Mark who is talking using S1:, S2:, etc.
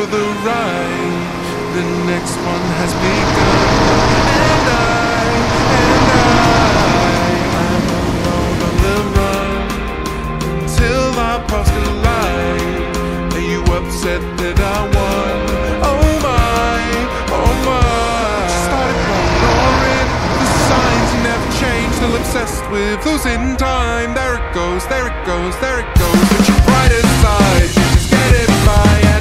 S1: for the ride. The next one has begun, and I'm alone on the run until our paths collide. Are you upset that I won? Oh my, oh my. Just started ignoring the signs, you never change, still obsessed with losing time. There it goes, there it goes, there it goes. But your brighter side, you just get it by.